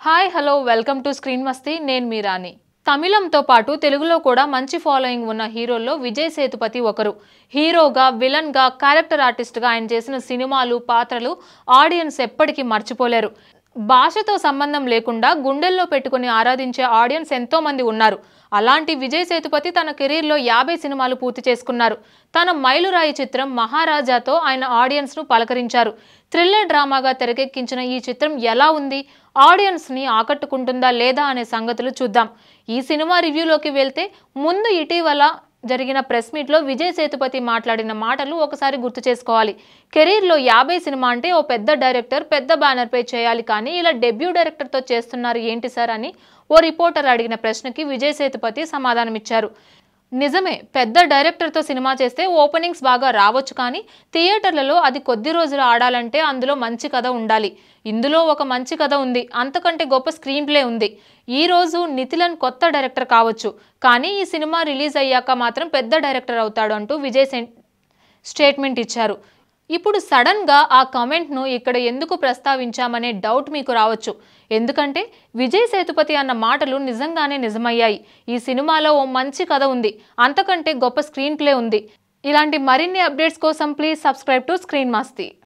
Hi hello welcome to screen Masti నేను మీ రాణి. తమిళంతో పాటు తెలుగులో కూడా మంచి ఫాలోయింగ్ ఉన్న హీరోల్లో విజయ్ సేతుపతి ఒకరు. హీరోగా, విలన్గా, క్యారెక్టర్ ఆర్టిస్ట్గా ఆయన చేసిన సినిమాలు, పాత్రలు ఆడియన్స్ ఎప్పటికీ మర్చిపోలేరు. భాషతో సంబంధం లేకుండా గుండెల్లో పెట్టుకుని ఆరాధించే ఆడియన్స్ ఎంతో మంది ఉన్నారు. అలాంటి విజయ్ సేతుపతి తన కెరీర్లో 50 సినిమాలు పూర్తి చేసుకున్నారు. తన మైలురాయి చిత్రం మహారాజాతో ఆయన ఆడియన్స్ను పలకరించారు. థ్రిల్లర్ డ్రామాగా తెరకెక్కించిన ఈ చిత్రం ఎలా ఉంది, ఆడియన్స్ని ఆకట్టుకుంటుందా లేదా అనే సంగతులు చూద్దాం. ఈ సినిమా రివ్యూలోకి వెళ్తే ముందు ఇటీవల జరిగిన ప్రెస్ మీట్లో విజయ్ సేతుపతి మాట్లాడిన మాటలు ఒకసారి గుర్తు చేసుకోవాలి. కెరీర్లో 50 సినిమా అంటే ఓ పెద్ద డైరెక్టర్ పెద్ద బ్యానర్పై చేయాలి, కానీ ఇలా డెబ్యూ డైరెక్టర్తో చేస్తున్నారు ఏంటి సార్ అని ఓ రిపోర్టర్ అడిగిన ప్రశ్నకి విజయ్ సేతుపతి సమాధానమిచ్చారు. నిజమే, పెద్ద డైరెక్టర్తో సినిమా చేస్తే ఓపెనింగ్స్ బాగా రావచ్చు, కానీ థియేటర్లలో అది కొద్ది రోజులు ఆడాలంటే అందులో మంచి కథ ఉండాలి. ఇందులో ఒక మంచి కథ ఉంది, అంతకంటే గొప్ప స్క్రీన్ ప్లే ఉంది. ఈ రోజు నితిలన్ కొత్త డైరెక్టర్ కావచ్చు, కానీ ఈ సినిమా రిలీజ్ అయ్యాక మాత్రం పెద్ద డైరెక్టర్ అవుతాడు అంటూ విజయ్ స్టేట్మెంట్ ఇచ్చారు. ఇప్పుడు సడన్గా ఆ కామెంట్ను ఇక్కడ ఎందుకు ప్రస్తావించామనే డౌట్ మీకు రావచ్చు. ఎందుకంటే విజయ్ సేతుపతి అన్న మాటలు నిజంగానే నిజమయ్యాయి. ఈ సినిమాలో ఓ మంచి కథ ఉంది, అంతకంటే గొప్ప స్క్రీన్ ప్లే ఉంది. ఇలాంటి మరిన్ని అప్డేట్స్ కోసం please subscribe to screen Masti.